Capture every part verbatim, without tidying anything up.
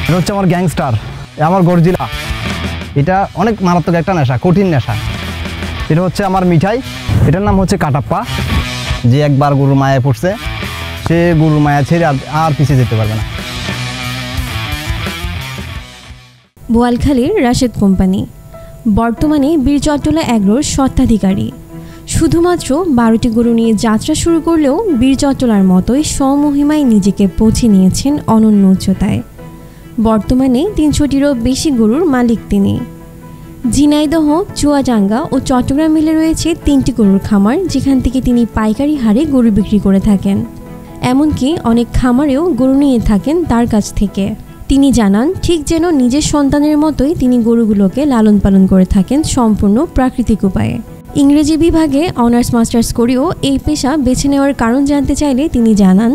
এটা হচ্ছে আমার গ্যাংস্টার, আমার গর্জিলা। এটা অনেক মারাত্মক একটা নেশা, কঠিন নেশা। এটা হচ্ছে আমার মিঠাই, এটার নাম হচ্ছে কাটাপ্পা। যে একবার গরুর মায়ায় পড়ছে সে গরুর মায়া ছেড়ে আর পিছিয়ে যেতে পারবে না। বোয়ালখালীর রাশেদ কোম্পানি বর্তমানে বীর চট্টলা অ্যাগ্রোর স্বত্বাধিকারী। শুধুমাত্র বারোটি গরু নিয়ে যাত্রা শুরু করলেও বীর চট্টলার মতোই স্বমহিমায় নিজেকে পৌঁছে নিয়েছেন অনন্য উচ্চতায়। বর্তমানে তিনশোটিরও বেশি গরুর মালিক তিনি। ঝিনাইদহ, চুয়াডাঙ্গা ও চট্টগ্রাম মিলে রয়েছে তিনটি গরুর খামার, যেখান থেকে তিনি পাইকারি হারে গরু বিক্রি করে থাকেন। এমনকি অনেক খামারেও গরু নিয়ে থাকেন তার কাছ থেকে। তিনি জানান, ঠিক যেন নিজের সন্তানের মতোই তিনি গরুগুলোকে লালন পালন করে থাকেন সম্পূর্ণ প্রাকৃতিক উপায়ে। ইংরেজি বিভাগে অনার্স মাস্টার্স করেও এই পেশা বেছে নেওয়ার কারণ জানতে চাইলে তিনি জানান,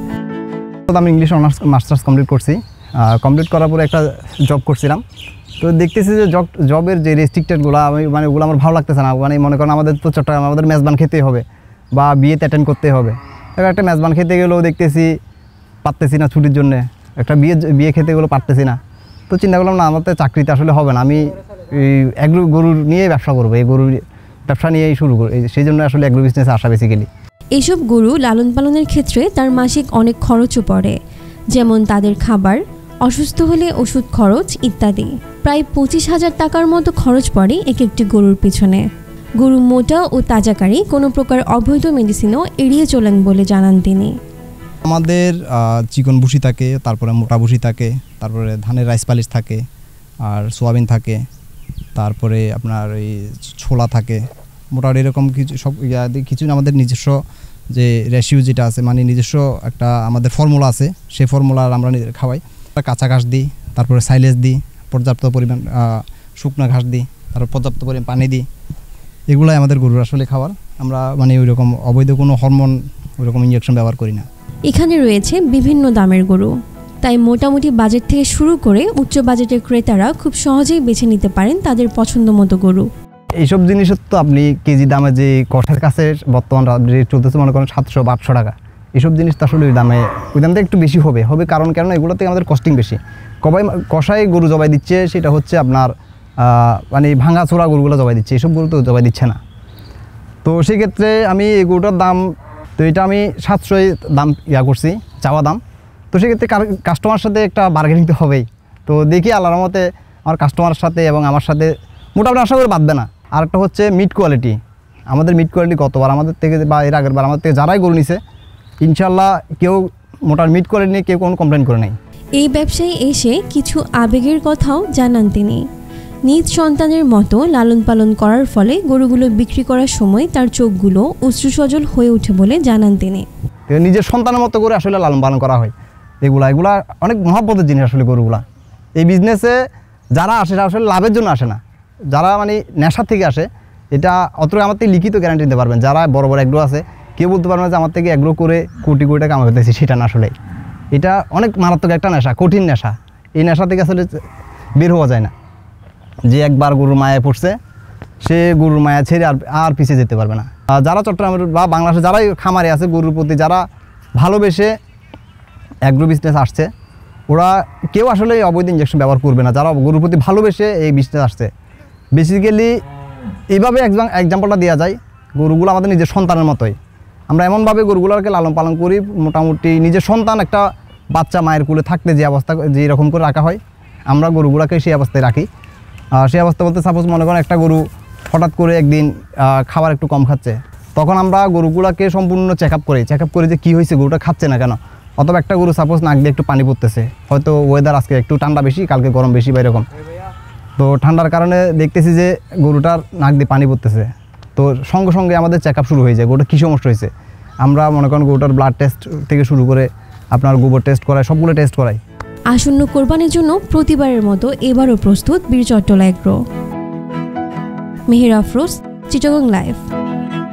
আমি ইংলিশ অনার্স মাস্টার্স কমপ্লিট করছি। কমপ্লিট করার পরে একটা জব করছিলাম। তো দেখতেছি যে জব জবের যে রেস্ট্রিক্টেডগুলো আমি মানে ওগুলো আমার ভালো লাগতেছে না। মানে মনে করেন আমাদের তো চট্টগ্রাম আমাদের মেজবান খেতেই হবে বা বিয়েতে অ্যাটেন্ড করতে হবে। এবার একটা মেজবান খেতে গেলেও দেখতেছি পারতেছি না ছুটির জন্যে, একটা বিয়ে বিয়ে খেতে গেলেও পারতেছি না। তো চিন্তা করলাম না, আমাদের চাকরিতে আসলে হবে না, আমি এই এগ্রো গরুর নিয়ে ব্যবসা করবো, এই গরুর ব্যবসা নিয়েই শুরু করি। সেই জন্য আসলে এগ্রো বিজনেসে আসা বেসিক্যালি। এইসব গরু লালন পালনের ক্ষেত্রে তার মাসিক অনেক খরচও পড়ে, যেমন তাদের খাবার, অসুস্থ হলে ওষুধ খরচ ইত্যাদি। প্রায় পঁচিশ হাজার টাকার মতো খরচ পড়ে এক একটি গরুর পিছনে। গরু মোটা ও তাজাকারী, কোনো প্রকার অবৈধ মেডিসিনও এড়িয়ে চলেন বলে জানান তিনি। আমাদের চিকন ভুসি থাকে, তারপরে মোটা ভুসি থাকে, তারপরে ধানের রাইস পালিশ থাকে, আর সোয়াবিন থাকে, তারপরে আপনার এই ছোলা থাকে, মোটামুটি এরকম কিছু সব কিছু আমাদের নিজস্ব যে রেশিও যেটা আছে, মানে নিজস্ব একটা আমাদের ফর্মুলা আছে, সেই ফর্মুলার আমরা খাওয়াই। কাঁচা ঘাস দিই, তারপরে সাইলেজ দিই, পর্যাপ্ত পরিমাণ শুকনো ঘাস দিই, তারপর পর্যাপ্ত পরিমাণ পানি দিই। এগুলাই আমাদের গরুর আসলে খাবার। আমরা মানে ওই রকম অবৈধ কোনো হরমোন ওই রকম ইঞ্জেকশন ব্যবহার করি না। এখানে রয়েছে বিভিন্ন দামের গরু, তাই মোটামুটি বাজেট থেকে শুরু করে উচ্চ বাজেটের ক্রেতারা খুব সহজেই বেছে নিতে পারেন তাদের পছন্দ মতো গরু। এইসব জিনিসের তো আপনি কেজি দামে যে কষের কাছে বর্তমান রেট চলতেছে মনে করেন সাতশো বা আটশো টাকা, এইসব জিনিস তো আসলে ওই দামে ওই দামটা একটু বেশি হবে হবে কারণ কেন এগুলোতে আমাদের কস্টিং বেশি। কবাই কষাই গরু জবাই দিচ্ছে, সেটা হচ্ছে আপনার মানে ভাঙা চোরা গরুগুলো জবাই দিচ্ছে, এইসব গরু তো জবাই দিচ্ছে না। তো সেক্ষেত্রে আমি এই গরুটার দাম, তো এটা আমি সাতশোই দাম ইয়া করছি, চাওয়া দাম। তো সেক্ষেত্রে কাস্টমার সাথে একটা বার্গেনিং তো হবেই। তো দেখি আল্লাহর রহমতে আমার কাস্টমারের সাথে এবং আমার সাথে মোটামুটি আশা করে বাঁধবে না। আর একটা হচ্ছে মিট কোয়ালিটি, আমাদের মিট কোয়ালিটি গতবার আমাদের থেকে বা এর আগের বার আমাদের থেকে যারাই গরু নিছে ইনশাল্লাহ কেউ মোটার মিট কোয়ালিটি নিয়ে কেউ কোনো কমপ্লেন করে নাই। এই ব্যবসায় এসে কিছু আবেগের কথাও জানান তিনি। নিজ সন্তানের মতো লালন পালন করার ফলে গরুগুলো বিক্রি করার সময় তার চোখগুলো অশ্রুসজল হয়ে ওঠে বলে জানান তিনি। নিজের সন্তানের মতো করে আসলে লালন পালন করা হয়। এগুলা এগুলা অনেক মহব্বতের জিনিস আসলে গরুগুলা। এই বিজনেসে যারা আসে আসলে লাভের জন্য আসে না, যারা মানে নেশা থেকে আসে। এটা অত আমার থেকে লিখিত গ্যারান্টি দিতে পারবেন যারা বড় বড় এগ্রো আছে, কেউ বলতে পারবেন যে আমার থেকে এগ্রো করে কোটি কোটি টাকা কামাই করতেছি, সেটা না। আসলে এটা অনেক মারাত্মক একটা নেশা, কঠিন নেশা। এই নেশা থেকে আসলে বের হওয়া যায় না। যে একবার গরুর মায়ায় পড়ছে সে গরুর মায়া ছেড়ে আর আর পিছিয়ে যেতে পারবে না। যারা চট্টগ্রামের বা বাংলাদেশে যারাই খামারে আছে গরুর প্রতি, যারা ভালোবেসে অ্যাগ্রো বিজনেস আসছে, ওরা কেউ আসলে অবৈধ ইঞ্জেকশন ব্যবহার করবে না। যারা গরুর প্রতি ভালোবেসে এই বিজনেস আসছে, বেসিক্যালি এইভাবে এক্সাম্পলটা দেওয়া যায়, গরুগুলো আমাদের নিজের সন্তানের মতোই। আমরা এমনভাবে গরুগুলোকে লালন পালন করি, মোটামুটি নিজের সন্তান একটা বাচ্চা মায়ের কোলে থাকতে যে অবস্থা যে এরকম করে রাখা হয়, আমরা গরুগুলোকে সেই অবস্থায় রাখি। সেই অবস্থা বলতে সাপোজ মনে করেন একটা গরু হঠাৎ করে একদিন খাবার একটু কম খাচ্ছে, তখন আমরা গরুগুলোকে সম্পূর্ণ চেক আপ করি চেক আপ করি যে কী হয়েছে, গরুটা খাচ্ছে না কেন। অথবা একটা গরু সাপোজ নাক দিয়ে একটু পানি পড়তেছে, হয়তো ওয়েদার আজকে একটু ঠান্ডা বেশি, কালকে গরম বেশি বা এরকম, তো ঠান্ডার কারণে দেখতেছি যে গরুটার নাক দিয়ে পানি পড়তেছে। তো সঙ্গে সঙ্গে আমাদের চেক আপ শুরু হয়ে যায়, গরুটা কী সমস্যা হয়েছে। আমরা মনে করেন গরুটার ব্লাড টেস্ট থেকে শুরু করে আপনার গোবর টেস্ট করাই, সবগুলো টেস্ট করাই। আসন্ন কোরবানির জন্য প্রতিবারের মতো এবারও প্রস্তুত বীর চট্টলা এগ্রো। মেহের আফরোজ, চিটাগং লাইভ।